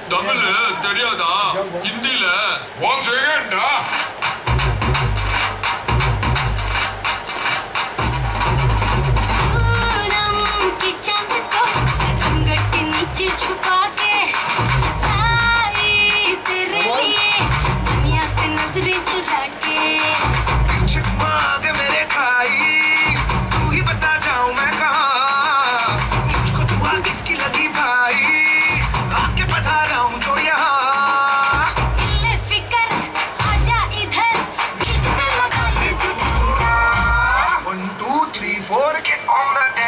தமிழ் தெரியாதா? ஹிந்தில 1 செகண்ட். छुपा के आई तेरे लिए दुनिया से नजरें चुरा के छुपा के मेरे खाई तू ही बता जाऊं मैं कहाँ मुझको दुआ किसकी लगी भाई आके बता रहा हूँ जो यहाँ ले फिकर आजा इधर दिल पे लगा ले 1 2 3 4 get on the